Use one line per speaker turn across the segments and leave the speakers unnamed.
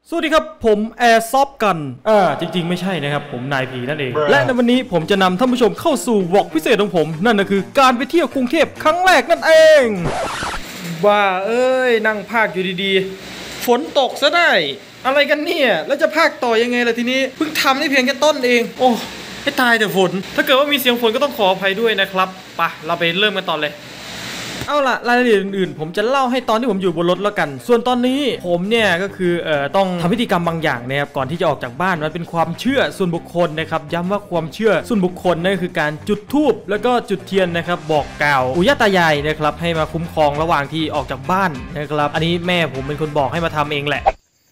สวัสดีครับผมแอร์ซอฟกันจริงๆไม่ใช่นะครับผมนายพีนั่นเองและในวันนี้ผมจะนำท่านผู้ชมเข้าสู่วอล์กพิเศษของผมนั่นก็คือการไปเที่ยวกรุงเทพครั้งแรกนั่นเองว่านั่งภาคอยู่ดีๆฝนตกซะได้อะไรกันเนี่ยแล้วจะภาคต่อยังไงล่ะทีนี้เพิ่งทำได้เพียงแค่ต้นเองโอ้ให้ตายแต่ฝนถ้าเกิดว่ามีเสียงฝนก็ต้องขออภัยด้วยนะครับไปเราไปเริ่มกันต่อเลยเอาล่ะรายละเอียดอื่นๆผมจะเล่าให้ตอนที่ผมอยู่บนรถแล้วกันส่วนตอนนี้ผมเนี่ยก็คือต้องทำพิธีกรรมบางอย่างนะครับก่อนที่จะออกจากบ้านมันเป็นความเชื่อส่วนบุคคลนะครับย้ำว่าความเชื่อส่วนบุคคลนั่นคือการจุดธูปแล้วก็จุดเทียนนะครับบอกกล่าวปู่ย่าตายายนะครับให้มาคุ้มครองระหว่างที่ออกจากบ้านนะครับอันนี้แม่ผมเป็นคนบอกให้มาทำเองแหละ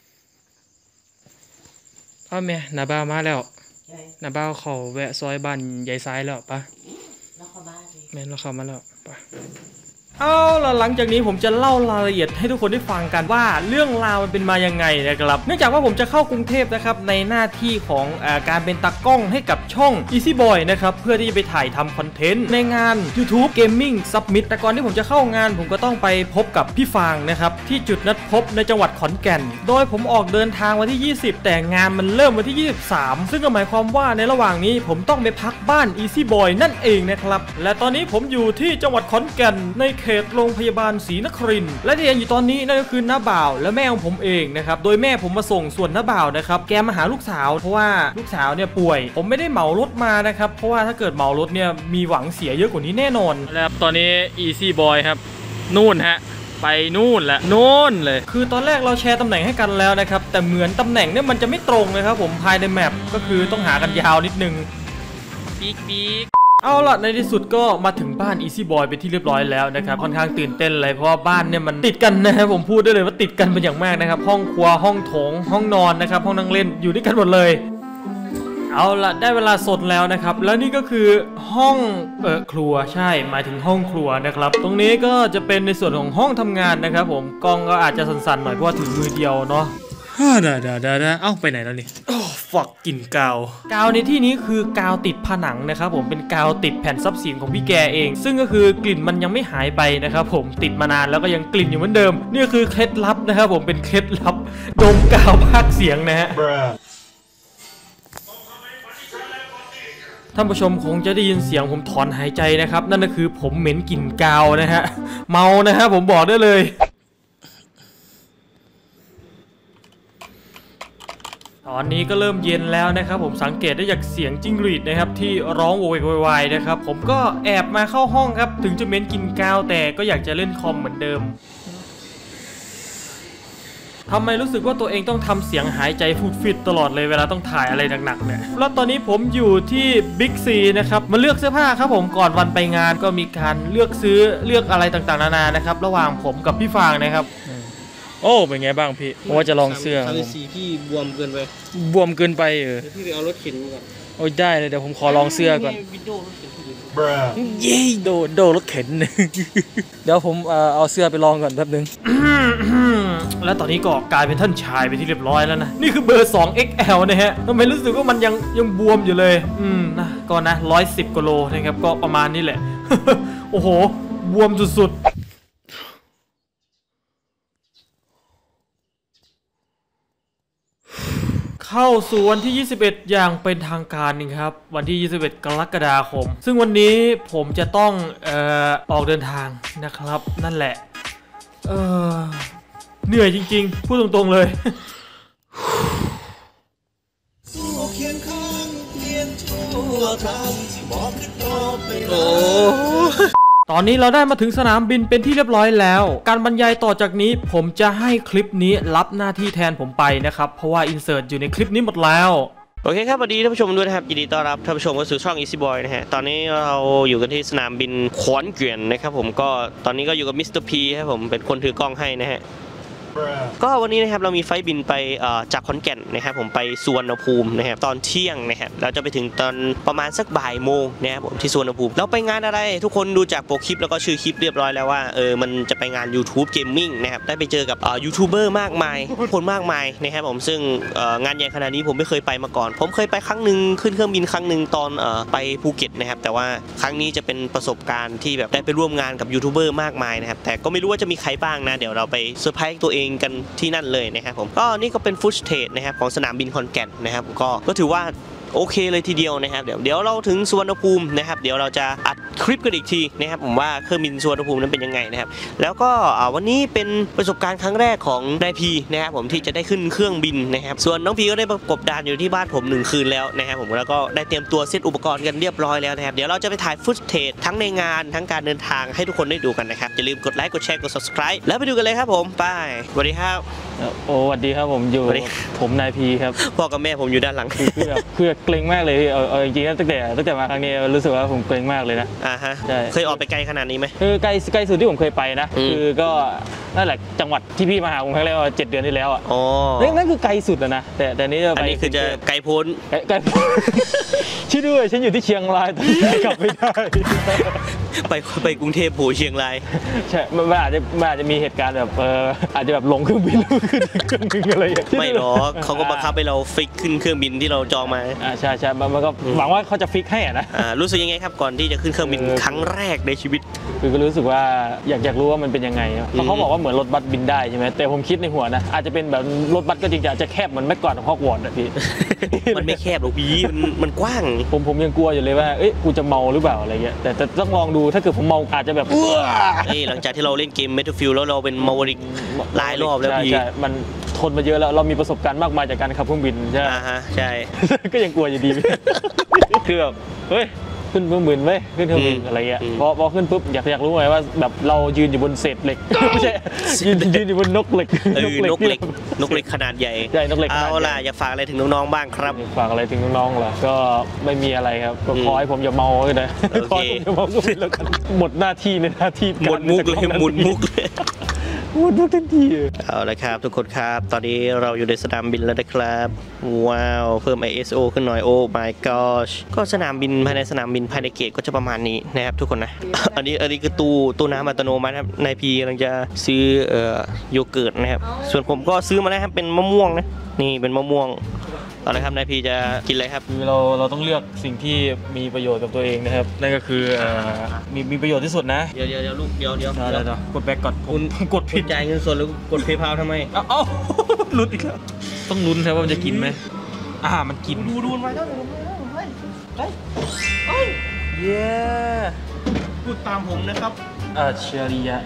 แม่นาบ้ามาแล้วนาบ้าเขาแวะซอยบ้านยายซ้ายแล้วปะแม่เราเข้ามาแล้วปะเอาล่ะหลังจากนี้ผมจะเล่ารายละเอียดให้ทุกคนได้ฟังกันว่าเรื่องราวมันเป็นมายังไงนะครับเนื่องจากว่าผมจะเข้ากรุงเทพนะครับในหน้าที่ของการเป็นตากล้องให้กับช่อง Easy Boy นะครับเพื่อที่จะไปถ่ายทำคอนเทนต์ในงาน YouTube Gaming Summit แต่ก่อนที่ผมจะเข้างานผมก็ต้องไปพบกับพี่ฟางนะครับที่จุดนัดพบในจังหวัดขอนแก่นโดยผมออกเดินทางวันที่20แต่งานมันเริ่มวันที่23ซึ่งก็หมายความว่าในระหว่างนี้ผมต้องไปพักบ้าน Easy Boy นั่นเองนะครับและตอนนี้ผมอยู่ที่จังหวัดขอนแก่นในเขตโรงพยาบาลศรีนครินทร์และที่เห็นอยู่ตอนนี้นั่นก็คือน้าบ่าวและแม่ของผมเองนะครับโดยแม่ผมมาส่งส่วนน้าบ่าวนะครับแกมาหาลูกสาวเพราะว่าลูกสาวเนี่ยป่วยผมไม่ได้เหมารถมานะครับเพราะว่าถ้าเกิดเหมารถเนี่ยมีหวังเสียเยอะกว่านี้แน่นอนนะครับตอนนี้ Easy Boy ครับนู่นฮะไปนู่นแหละนู่นเลยคือตอนแรกเราแชร์ตำแหน่งให้กันแล้วนะครับแต่เหมือนตำแหน่งเนี่ยมันจะไม่ตรงนะครับผมภายในแมปก็คือต้องหากันยาวนิดนึงปีกเอาล่ะในที่สุดก็มาถึงบ้าน Easy Boy เป็นที่เรียบร้อยแล้วนะครับค่อนข้างตื่นเต้นเลยเพราะว่าบ้านเนี่ยมันติดกันนะครับผมพูดได้เลยว่าติดกันเป็นอย่างมากนะครับห้องครัวห้องโถงห้องนอนนะครับห้องนั่งเล่นอยู่ด้วยกันหมดเลยเอาล่ะได้เวลาสดแล้วนะครับแล้วนี่ก็คือห้องครัวใช่หมายถึงห้องครัวนะครับตรงนี้ก็จะเป็นในส่วนของห้องทำงานนะครับผมกล้องก็อาจจะสั่นๆหน่อยเพราะว่าถือมือเดียวเนาะได้เอ้าไปไหนแล้วนี่โอ้ฝักกลิ่นกาวในที่นี้คือกาวติดผนังนะครับผมเป็นกาวติดแผ่นทรัพย์สินของพี่แกเองซึ่งก็คือกลิ่นมันยังไม่หายไปนะครับผมติดมานานแล้วก็ยังกลิ่นอยู่เหมือนเดิมนี่คือเคล็ดลับนะครับผมเป็นเคล็ดลับดมกาวพากเสียงนะฮะท่านผู้ชมคงจะได้ยินเสียงผมถอนหายใจนะครับนั่นก็คือผมเหม็นกลิ่นกาวนะฮะเมานะฮะผมบอกได้เลยตอนนี้ก็เริ่มเย็นแล้วนะครับผมสังเกตได้จากเสียงจิ้งหรีดนะครับที่ร้องโวยวายนะครับผมก็แอบมาเข้าห้องครับถึงจะเหม็นกลิ่นกาวแต่ก็อยากจะเล่นคอมเหมือนเดิมทำไมรู้สึกว่าตัวเองต้องทำเสียงหายใจฟูดฟิตตลอดเลยเวลาต้องถ่ายอะไรหนักๆเนี่ยแล้วตอนนี้ผมอยู่ที่บิ๊กซีนะครับมาเลือกเสื้อผ้าครับผมก่อนวันไปงานก็มีการเลือกซื้อเลือกอะไรต่างๆนานานะครับระหว่างผมกับพี่ฟางนะครับโอ้เป็นไงบ้างพี่ผมว่าจะลองเสื้อ
สีพี่บวมเกินไปพี่ไปเอารถเข็นก่อน
โอ้ยได้เลยเดี๋ยวผมขอลองเสื้อก่อนเย้โดรถเข็นเดี๋ยวผมเอาเสื้อไปลองก่อนแป๊บนึงแล้วตอนนี้ก็กลายเป็นท่านชายไปที่เรียบร้อยแล้วนะนี่คือเบอร์ 2XL นะฮะทำไมรู้สึกว่ามันยังบวมอยู่เลยนะก็นะ110กิโลนะครับก็ประมาณนี้แหละโอ้โหบวมสุดๆเข้าสู่วันที่21อย่างเป็นทางการนี่ครับวันที่21กรกฎาคมซึ่งวันนี้ผมจะต้องออกเดินทางนะครับนั่นแหละเหนื่อยจริงๆพูดตรงๆเลยตอนนี้เราได้มาถึงสนามบินเป็นที่เรียบร้อยแล้วการบรรยายต่อจากนี้ผมจะให้คลิปนี้รับหน้าที่แทนผมไปนะครับเพราะว่าอินเสิร์ตอยู่ในคลิปนี้หมดแล้ว
โอเคครับสวัสดีท่านผู้ชมด้วยนะครับยินดีต้อนรับท่านผู้ชมเข้าสู่ช่อง Easy Boy นะฮะตอนนี้เราอยู่กันที่สนามบินขอนแก่นนะครับผมก็ตอนนี้ก็อยู่กับมิสเตอร์พีครับผมเป็นคนถือกล้องให้นะฮะก็วันนี้นะครับเรามีไฟบินไปจากขอนแก่นนะครับผมไปสุวรรณภูมินะครับตอนเที่ยงนะครับเราจะไปถึงตอนประมาณสักบ่ายโมงนะครับผมที่สุวรรณภูมิเราไปงานอะไรทุกคนดูจากโปรคลิปแล้วก็ชื่อคลิปเรียบร้อยแล้วว่ามันจะไปงาน YouTube Gaming นะครับได้ไปเจอกับยูทูบเบอร์มากมายคนมากมายนะครับผมซึ่งงานใหญ่ขนาดนี้ผมไม่เคยไปมาก่อนผมเคยไปครั้งหนึ่งขึ้นเครื่องบินครั้งหนึ่งตอนไปภูเก็ตนะครับแต่ว่าครั้งนี้จะเป็นประสบการณ์ที่แบบได้ไปร่วมงานกับยูทูบเบอร์มากมายนะครับแต่ก็ไม่รู้ว่าจะมีใครบ้างนะเดี๋ยวเราไปเซอร์ไพรส์ตัวเององกันที่นั่นเลยนะครับผมก็นี่ก็เป็นฟุตเทจนะครับของสนามบินขอนแก่นนะครับก็ถือว่าโอเคเลยทีเดียวนะครับเดี๋ยวเราถึงสุวรรณภูมินะครับเดี๋ยวเราจะอัดคลิปกันอีกทีนะครับผมว่าเครื่องบินสุวรรณภูมินั้นเป็นยังไงนะครับแล้วก็วันนี้เป็นประสบการณ์ครั้งแรกของนายพีนะครับผมที่จะได้ขึ้นเครื่องบินนะครับส่วนน้องพีก็ได้ประกบดานอยู่ที่บ้านผม1 คืนแล้วนะครับผมแล้วก็ได้เตรียมตัวเซตอุปกรณ์กันเรียบร้อยแล้วนะครับเดี๋ยวเราจะไปถ่ายฟุตเทจทั้งในงานทั้งการเดินทางให้ทุกคนได้ดูกันนะครับอย่าลืมกดไลค์กดแชร์กด subscribe แล้วไปดูกันเลยครับผมไปสวัสดีครับ
โอ้สวัสดีครับผมอยู่ผมนายพีครับ
พ่อกับแม่ผมอยู่ด้านหลัง
คือเกรงมากเลยจริงๆตั้งแต่มาครั้งนี้รู้สึกว่าผมเกรงมากเลยนะ
ฮะเคยออกไปไกลขนาดนี้ไหม
คือไกลสุดที่ผมเคยไปนะคือก็นั่นแหละจังหวัดที่พี่มาหาผมครั้งแรกว่า7 เดือนที่แล้วอ่ะ
อ๋อ
นั่นคือไกลสุดนะแต่นี้
อันนี้คือจะไกลโพ้น
ชื่อด้วยฉันอยู่ที่เชียงรายแต่กลับไม่ได้
ไปกรุงเทพโผล่เชียงราย
ใช่มันอาจจะมีเหตุการณ์แบบอาจจะแบบลงเครื่องบินแล้วขึ้นเครื่องบินอะไร
ไม่หรอกเขาก็บังคับให้เราฟิกขึ้นเครื่องบินที่เราจองมา
ใช่มันก็หวังว่าเขาจะฟิกให้นะ
รู้สึกยังไงครับก่อนที่จะขึ้นเครื่องบินครั้งแรกในชีวิต
คือก็รู้สึกว่าอยากรู้ว่ามันเป็นยังไงเขาบอกว่าเหมือนรถบัสบินได้ใช่ไหมแต่ผมคิดในหัวนะอาจจะเป็นแบบรถบัสก็จริงๆจะแคบเหมือนเมื่อก่อนของฮอกวอตส์พี่
มันไม่แคบหรอกพี่มันกว้าง
ผมยังกลัวอยู่เลยว่ากูจะเมาหรือเปล่าอะไรเงี้ยแต่ต้องลองดูถ้าเกิดผมเมาอาจจะแบบ
หลังจากที่เราเล่นเกม Battlefield แล้วเราเป็นเมาวริกหลายรอบแล้วพี่
มันทนมาเยอะแล้วเรามีประสบการณ์มากมายจากการขับเครื่องบินใช่
ใช่
ก็ยังกลัวอยู่ดีคือแบบเฮ้ยขึ้นเครื่องบินไหมขึ้นเครื่องบินอะไรเงี้ยพอขึ้นปุ๊บอยากรู้ไงว่าแบบเรายืนอยู่บนเศษเหล็กไม่ใช่ยืนอยู่บนนกเหล็ก
นกเหล็กขนาดใหญ่
ใช่นกเหล็ก
เอาล่ะอยากฝากอะไรถึงน้องๆบ้างครับ
ฝากอะไรถึงน้องๆเหรอก็ไม่มีอะไรครับก็ขอให้ผมอย่าเมาเลยนะขอให้ผมอย่าเมาก็เป็นแล้วกันหมดหน้าที่ในหน้าที่
หมดมุกเลยหมดมุกเลย
หมดทันที
เอาละครับทุกคนครับตอนนี้เราอยู่ในสนามบินแล้วนะครับว้าวเพิ่ม ISO ขึ้นหน่อยโอ้ my gosh ก็สนามบินภายในสนามบินภายในเกตก็จะประมาณนี้นะครับทุกคนนะอันนี้คือตู้น้ำอัตโนมัติครับนายพีกำลังจะซื้อโยเกิร์ตนะครับส่วนผมก็ซื้อมาแล้วครับเป็นมะม่วงนะนี่เป็นมะม่วงเอาละครับนายพีจะกินอะไรครับ
คือเราต้องเลือกสิ่งที่มีประโยชน์กับตัวเองนะครับนั่นก็คือมีประโยชน์ที่สุดนะ
เดี๋ยวลูกเดี๋ยว
กดแบกก่อน
คุณกดผิดจ่ายเงินสดหรือกดเพย์พาทำไม
เอ้าลุ้นอีกแล้วต้องลุ้นครับว่ามันจะกินไหมมันกิน
ดูมาแล้วเย้พูดตามผมนะครับ
เชียริยะ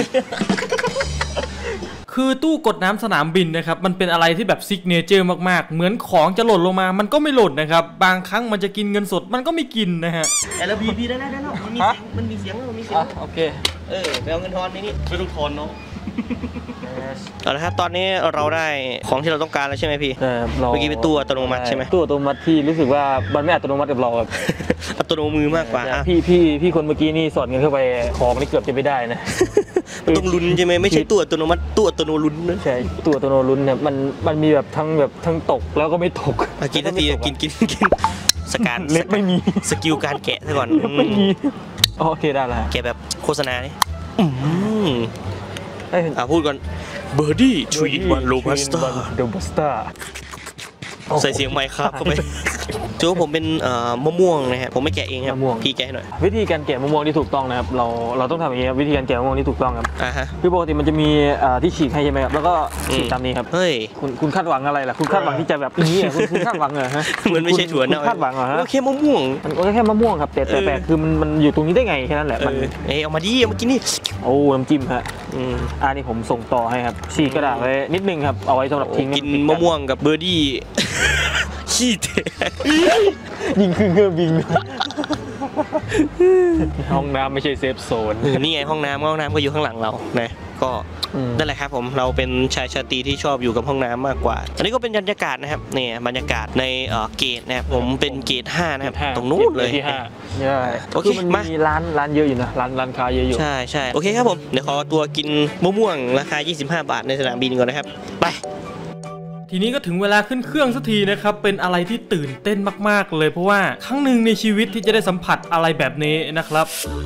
คือตู้กดน้ำสนามบินนะครับมันเป็นอะไรที่แบบซิกเนเจอร์มากๆเหมือนของจะหล่นลงมามันก็ไม่หล่นนะครับบางครั้งมันจะกินเงินสดมันก็ไม่กินนะฮะ
แล้วพีได้แล้วมันมีเสียง
โอเค
ไปเอาเงินทอนนี่ไม่ต้องทอนเนาะเอาละครับตอนนี้เราได้ของที่เราต้องการแล้วใช่ไหมพี่เมื่อกี้เป็นตู้อัตโนมัติใช่ไหม
ตู้อัตโนมัติที่รู้สึกว่ามันไม่อัตโนมัติกับเราแบบ
อัตโนมือมากกว่า
พี่คนเมื่อกี้นี่สอดเงินเข้าไปของนี่เกือบจะไม่ได้นะ
ต้องลุ้นใช่ไหมไม่ใช่ตู้อัตโนมัติตู้อัตโนลุ้นนะ
ใช่ตู้อัตโนลุ้นเนี่ยมันมีแบบทั้งตกแล้วก็ไม่ตก
กินทันทีกินสการ
เล็บไม่มี
สกิลการแกะซะก่อน
ไม่มีโอเคได้แล้ว
แกะแบบโฆษณานี่พูดก่อนเบอร์ดี้ทรีวันโรบัสต้าใส่เสียงไมค์ครับเข้าไปจูผมเป็นมะม่วงนะฮะผมไม่แกะเองครับพี่แกะให้หน่อย
วิธีการแกะมะม่วงที่ถูกต้องนะครับเราต้องทำอย่างนี้วิธีการแกะมะม่วงที่ถูกต้องครับคือปกติมันจะมีที่ฉีกให้ใช่ไหมครับแล้วก็ฉีกตามนี้ครับ
เฮ้ย
คุณคาดหวังอะไรล่ะคุณคาดหวังที่จะแบบนี้คุณคาดหวังเหรอฮะ
มันไม่ใช่ถั่วเน่า
คาดหวังเหรอฮะ
แค่มะม่วง
มันก็แค่มะม่วงครับแต่แปลกคือมันอยู่ตรงนี้ได้ไงแค่นั้นแหละมัน
เอามาดิเอามากินนี่
โอ้น้ำจิ้มฮะนี่ผมส่งต่อให้ครับฉีกกระดาษไว้นิดนึงครับเอาไว้สำหรับทิ้ง
กินมะม่วงกับเบอร์ดี้ขี้แตก
ยิงเครื่องบินห้องน้ำไม่ใช่เซฟโซน
นี่ไงห้องน้ำก็อยู่ข้างหลังเรานะก็นั่นแหละครับผมเราเป็นชายชาตรีที่ชอบอยู่กับห้องน้ำมากกว่าอันนี้ก็เป็นบรรยากาศนะครับนี่บรรยากาศในเกตนะครับผมเป็นเกต5นะครับตรงนู้นเลย
ที่5ใช่โอเคมันมีร้านเยอะอยู่นะร้านค้าเยอะอยู่
ใช่โอเคครับผมเดี๋ยวขอตัวกินมะม่วงราคา25 บาทในสนามบินก่อนนะครับไป
ทีนี้ก็ถึงเวลาขึ้นเครื่องสักทีนะครับเป็นอะไรที่ตื่นเต้นมากๆเลยเพราะว่าครั้งหนึ่งในชีวิตที่จะได้สัมผัสอะไรแบบนี้นะครับ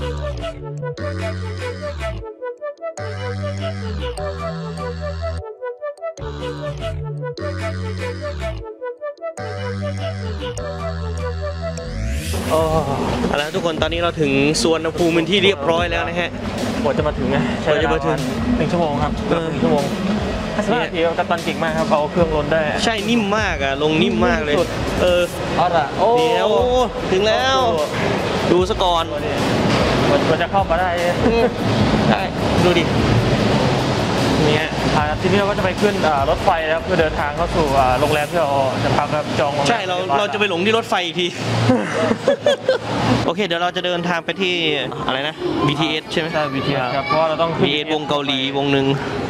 เอาละทุกคนตอนนี้เราถึงสุวรรณภูมิเป็นที่เรียบร้อยแล้วนะฮะ
กว่าจะมาถึงนะใช้เวลา1 ชั่วโมงครับ1 ชั่วโมง 55 นาทีกัปตันเก่งมากครับเอาเครื่องล้นได้
ใช่นิ่มมากอะลงนิ่มมากเลย
เอาละ
เดี๋ยวถึงแล้วดูซะก่อน
มันจะเข้ามาได้
ดูดิ
เนี่ยทีนี้เราก็จะไปขึ้นรถไฟนะครับเพื่อเดินทางเข้าสู่โรงแรมที่เราจะพักครับจอง
ใช่เราจะไปหลงที่รถไฟอีกที โอเคเดี๋ยวเราจะเดินทางไปที่อะไรนะ BTS ใช่ไหม
ใช่ BTS ครับเพราะเราต้องขึ้น
BTS วงเกาหลีวงหนึ่ง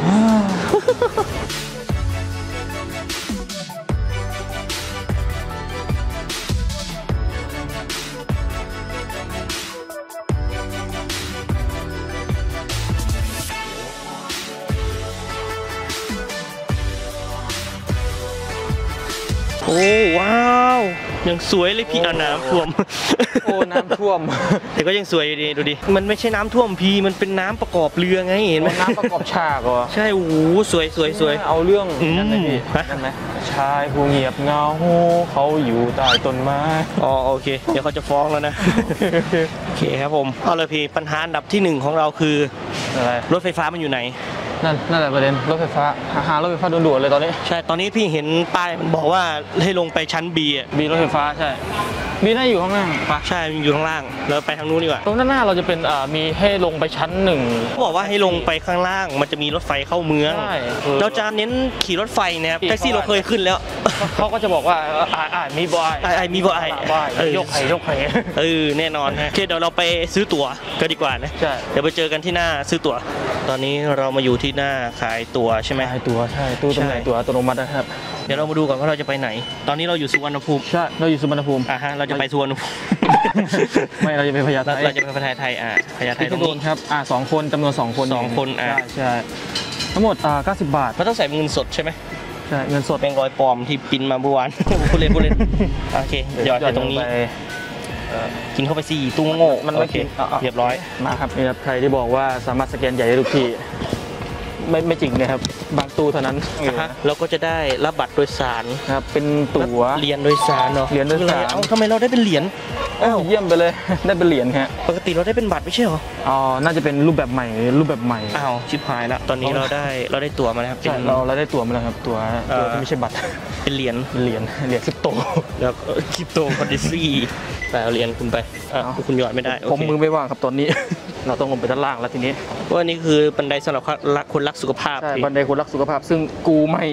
โอ้ว้าวยังสวยเลยพี่น้ำท่วม
โอ้น้ำท่วม
แต่ก็ยังสวยดีดูดิมันไม่ใช่น้ำท่วมพี่มันเป็นน้ำประกอบเรือไงเห็นไหม
น้ำประกอบฉากเหรอ
ใช่โอ้สวย
เอาเรื่องนั่นเลยพี่นั่นไหมชายผู้เงียบเงาเขาอยู่ใต้ต้นไม้
อ๋อโอเคเดี๋ยวเขาจะฟ้องแล้วนะโอเคครับผมเอาเลยพี่ปัญหาอันดับที่1ของเราคือ
อะไร
รถไฟฟ้ามันอยู่ไหน
นั่นแหละประเด็นรถไฟฟ้าหารถไฟฟ้าด่วนๆเลยตอนนี้
ใช่ตอนนี้พี่เห็นป้ายมันบอกว่าให้ลงไปชั้น B อ่ะ
B รถไฟฟ้าใช่ B น่าอยู่ข้างล่าง
ใช่อยู่ข้างล่างแล้วไปทางนู้นดีกว่า
ตรงด้านหน้าเราจะเป็นมีให้ลงไปชั้น1
เขาบอกว่าให้ลงไปข้างล่างมันจะมีรถไฟเข้าเมืองเราจะเน้นขี่รถไฟนะครับแท็กซี่เราเคยขึ้นแล้ว
เขาก็จะบอกว่ามีบอย
มีบอย
ยกไข่
แน่นอนโอเคเดี๋ยวเราไปซื้อตั๋วก็ดีกว่านะ
ใช่
เดี๋ยวไปเจอกันที่หน้าซื้อตั๋วตอนนี้เรามาอยู่ที่หน้าขายตั๋วใช่ไหม
ขายตั๋วใช่ตู้จำหน่ายตั๋วอัตโนมัตินะครับ
เดี๋ยวเรามาดูก่อนว่าเราจะไปไหนตอนนี้เราอยู่สุวรรณภูมิ
ใช่เราอยู่สุวรรณภูมิ
เราจะไปสุวรรณภูมิ
ไม่เราจะไปพญาไท
เราจะไปพญาไทพญาไทตรงนี้
ครับ2 คนจำนวน2 คนใช่ทั้งหมด90 บาท
มันต้องใส่เงินสดใช่ไหม
ใช่เงินสด
เป็นรอยปลอมที่ปิ้นมาเมื่อวานพูดเล่นโอเคหยอดไปตรงนี้กินเข้าไป4ตู้โง่
มันไม่กิน
เรียบร้อย
มาครับนี่ครับใครที่บอกว่าสามารถสแกนใหญ่ได้ทุกที่ไม่จริงนะครับบางตู้เท่านั้น
เราก็จะได้รับบัตรโดยสาร
ครับเป็นตั๋ว
เหรียญโดยสารเนาะ
เหรียญโดยสาร
ทำไมเราได้เป็นเหรียญ
เยี่ยมไปเลยได้เป็นเหรียญฮะ
ปกติเราได้เป็นบัตรไม่ใช่หรอ
น่าจะเป็นรูปแบบใหม่
ชิบหายแล้วตอนนี้เราได้ตั๋วมาแล้วครับ
เราได้ตั๋วมาแล้วครับตั๋วที่ไม่ใช่บัตร
เป็นเหรียญ
คริปโต
แล้วคริปโตคอนดิซี่แต่เหรียญคุณไปคุณหยอดไม่ได้
ผมมือไม่ว่างครับตอนนี้เราต้องลงไปด้านล่างแล้วทีนี้
ว่านี่คือบันไดสำหรับคนรักสุขภาพ
ใช่บันไดคนรักสุขภาพซึ่งกูไม่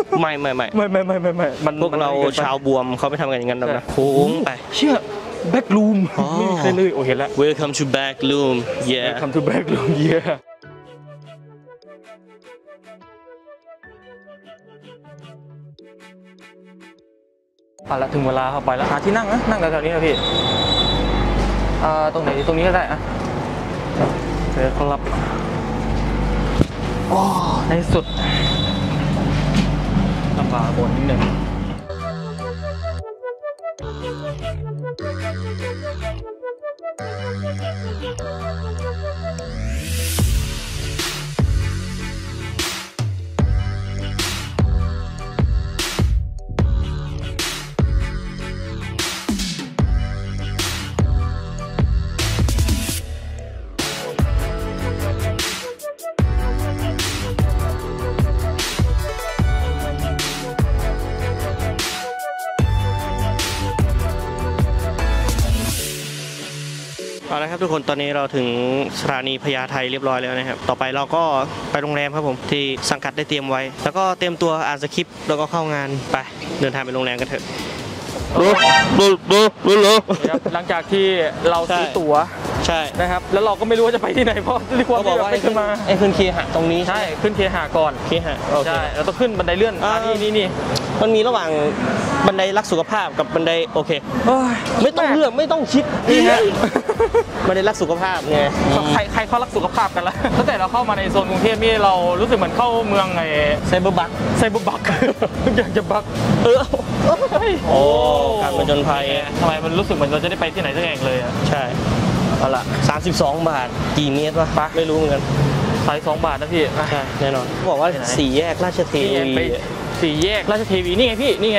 พวกเราชาวบวมเขาไม่ทำกันอย่างนั้นหรอกนะโค้งไป
เชื่อแบ็กรูมไม่มีใครเลยเห็นแล้ว
Welcome to back room yeah
Welcome to back room yeah ละถึงเวลาเข้าไปแล้วหาที่นั่งนะนั่งแถวๆนี้นะพี่ตรงไหนตรงนี้ก็ได้เจอครับในสุดลำบากบนนิดหนึ่ง
เอาละครับทุกคนตอนนี้เราถึงสถานีพญาไทเรียบร้อยแล้วนะครับต่อไปเราก็ไปโรงแรมครับผมที่สังกัดได้เตรียมไว้แล้วก็เตรียมตัวอ่านสคริปต์แล้วก็เข้างานไปเดินทางไปโรงแรมกันเถอะ
หลังจากที่เราซื้อตั๋ว
ใช่
นะครับแล้วเราก็ไม่รู้ว่าจะไปที่ไหนเพราะที่ความที่เราไปขึ้นมา
ขึ้นเคหะตรงนี้
ใช่ขึ้นเคหะก่อนใช่เราต้องขึ้นบันไดเลื่อนนี่
มันมีระหว่างบันไดรักสุขภาพกับบันไดโอเคไม่ต้องเลือกไม่ต้องคิดนี่ฮะบันไดรักสุขภาพไง
ใครเขารักสุขภาพกันละตั้งแต่เราเข้ามาในโซนกรุงเทพนี่เรารู้สึกเหมือนเข้าเมืองไง
ไซเบอร์บัค
อยากจะบัก
โอ้การผจญภัย
ทำไมมันรู้สึกเหมือนเราจะได้ไปที่ไหนสักแห่งเลย
ใช่เอาละ32 บาทกี่เมตรวะไม่รู้เหมือนกัน
32 บาทนะพี่
ใช่แน่นอนเขาบอกว่า4 แยกราชเทวี
4 แยกราชเทวีนี่ไงพี่นี่ไง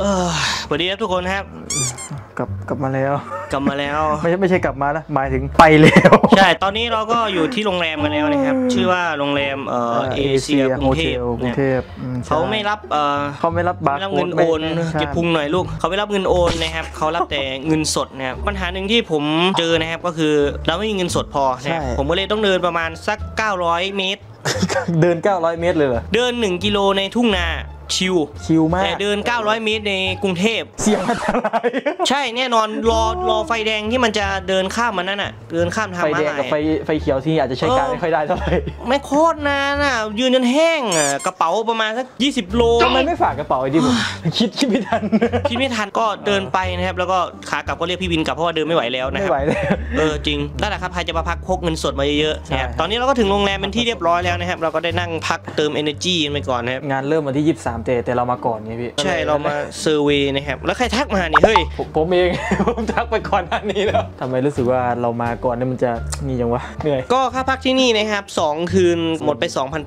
สวัสดีครับทุกคนครับ
กลับมาแล้วไม่ใช่กลับมานะหมายถึงไปแล้ว
ใช่ตอนนี้เราก็อยู่ที่โรงแรมกันแล้วนะครับชื่อว่าโรงแรมเอเชียกรุงเทพเขาไม่รับเงินโอนเก็บพุงหน่อยลูกเขาไม่รับเงินโอนนะครับเขารับแต่เงินสดนะครับปัญหาหนึ่งที่ผมเจอนะครับก็คือเราไม่มีเงินสดพอนะผมก็เลยต้องเดินประมาณสัก900 เมตร
เดิน900 เมตรเลยเหรอ
เดิน1 กิโลในทุ่งนาชิลมากแต่เดิน900 เมตรในกรุงเทพ
เสี่ยงอันตราย
ใช่แน่นอนรอไฟแดงที่มันจะเดินข้ามมันนั่นน่ะเดินข้ามทางม้าลายไฟแดงกับ
ไฟเขียวที่อาจจะใช้การไม่ค่อยได้เท่าไหร่
ไม่โคตรนานน่ะยืนจนแห้งกระเป๋าประมาณสัก20 โล
ทำไมไม่ฝากกระเป๋าไอ้ดิผมคิดไม่
ทันก็เดินไปนะครับแล้วก็ขากลับก็เรียกพี่วินกลับเพราะว่าเดินไม่ไหวแล้วนะครับไม่ไหวเลยจริงนั่นแหละครับใครจะมาพักพกเงินสดมาเยอะๆนะครับตอนนี้เราก็ถึงโรงแรมเป็นที่เรียบร้อยแล้วนะครับเราก็ได้นั่งพักเติม energy กันไปก่อนนะครับ
งานเริ่มวันที่23แต่เรามาก่อนไงพี่
ใช่เรามาเซอร์เวย์นะครับแล้วใครทักมาเนี่ยเฮ้ย
ผมเองผมทักไปก่อนหน้านี้แล้วทำไมรู้สึกว่าเรามาก่อนเนี่ยมันจะนี่จังวะเหนื่อย
ก็ค่าพักที่นี่นะครับ2 คืนหมดไป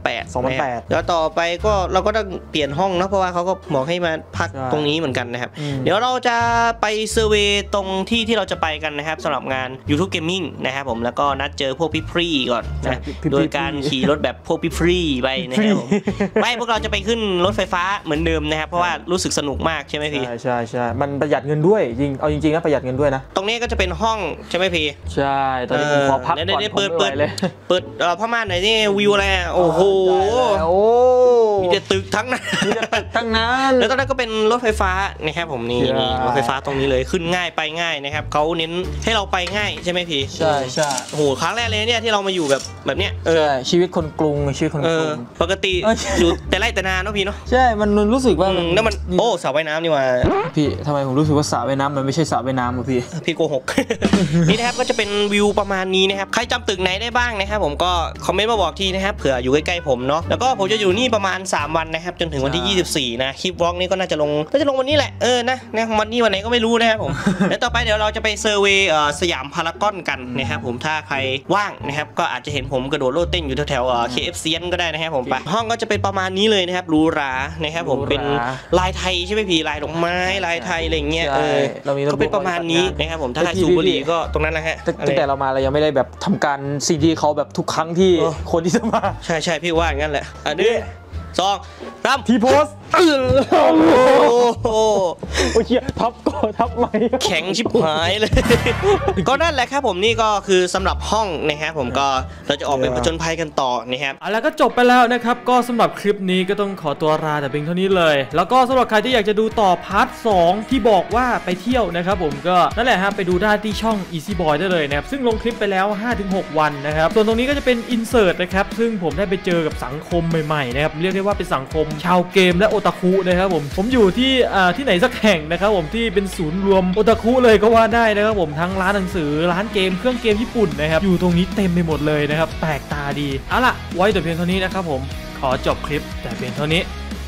2,800 แล้วต่อไปก็เราก็ต้องเปลี่ยนห้องนะเพราะว่าเขาก็บอกให้มาพักตรงนี้เหมือนกันนะครับเดี๋ยวเราจะไปเซอร์เวย์ตรงที่เราจะไปกันนะครับสำหรับงาน YouTube Gaming นะครับผมแล้วก็นัดเจอพวกพี่พรีก่อนนะโดยการขี่รถแบบพวกพี่พรีไปนะครับผมไม่พวกเราจะไปขึ้นรถไฟฟ้าเหมือนเดิมนะครับเพราะว่ารู้สึกสนุกมากใช่ไหมพี่
ใช่มันประหยัดเงินด้วยจริงเอาจริงๆนะประหยัดเงินด้วยนะ
ตรงนี้ก็จะเป็นห้องใช่ไหมพี่
ใช่ตอนนี้ผมขอพักก่อนผมไม่ไหวเลย
เปิดผ้าม่านหน่อยนี่วิวอะไรโอ้โหมีแต่ตึกทั้งนั้นแล้วตอนนั้นก็เป็นรถไฟฟ้านะครับผมนี่รถไฟฟ้าตรงนี้เลยขึ้นง่ายไปง่ายนะครับเขาเน้นให้เราไปง่ายใช่ไหมพี่
ใช่
โอ้โหครั้งแรกเลยเนี่ยที่เรามาอยู่แบบเนี้ย
ชีวิตคนกรุง
ปกติอยู่แต่ไร่แต่นาเนาะพี่เนาะ
ใช่มันรู้สึกว่า
แล้วมันโอ้สระว่ายน้ำนี่ว่า
พี่ทำไมผมรู้สึกว่าสระว่ายน้ำมันไม่ใช่สระว่ายน้ำ
พี่โกหกนี่นะครับก็จะเป็นวิวประมาณนี้นะครับใครจำตึกไหนได้บ้างนะครับผมก็คอมเมนต์มาบอกทีนะครับเผื่ออยู่ใกล้ๆผมเนาะแล้วก็ผมจะอยู่นี่ประมาณ3 วันนะครับจนถึงวันที่24นะคลิปวอล์กนี้ก็น่าจะลงวันนี้แหละนะวันนี้วันไหนก็ไม่รู้นะครับผมแล้วต่อไปเดี๋ยวเราจะไปเซอร์เวย์สยามพารากอนกันนะครับผมถ้าใครว่างนะครับก็อาจจะเห็นผมกระโดดโลดเต้นอยู่แถวๆ KFC ก็ได้นะครับผมไปห้องก็จะเป็นประมาณนี้เลยนะครับหรูหรานะครับผมเป็นลายไทยใช่ไหมพี่ลายดอกไม้ลายไทยอะไรเงี้ยก็เป็นประมาณนี้นะครับผมถ้าใครสูบบุหรี่ก็ตรงนั้นนะฮะ
ตั้งแต่เรามาเรายังไม่ได้แบบทำการสิ่งที่เขาแบบทุกครั้งที่คนที่จะมา
ใช่พี่ว่างั้นแหละอันนี้2 3
ทีโพสโอ้ยทับไหม
แข็งชิบหายเลยก็นั่นแหละครับผมนี่ก็คือสำหรับห้องนะครับผมก็เราจะออกไปผจญภัยกันต่อนะครับ
แล้วก็จบไปแล้วนะครับก็สำหรับคลิปนี้ก็ต้องขอตัวลาแต่เพียงเท่านี้เลยแล้วก็สำหรับใครที่อยากจะดูต่อพาร์ท 2ที่บอกว่าไปเที่ยวนะครับผมก็นั่นแหละฮะไปดูได้ที่ช่อง Easy Boy ได้เลยนะครับซึ่งลงคลิปไปแล้ว 5-6 วันนะครับส่วนตรงนี้ก็จะเป็นอินเสิร์ตนะครับซึ่งผมได้ไปเจอกับสังคมใหม่ๆนะครับเรียกได้ว่าเป็นสังคมชาวเกมและโอตาคุนะครับผมอยู่ที่ไหนสักแห่งนะครับผมที่เป็นศูนย์รวมโอตาคุเลยก็ว่าได้นะครับผมทั้งร้านหนังสือร้านเกมเครื่องเกมญี่ปุ่นนะครับอยู่ตรงนี้เต็มไปหมดเลยนะครับแปลกตาดีเอาล่ะไว้แต่เพียงเท่านี้นะครับผมขอจบคลิปแต่เพียงเท่านี้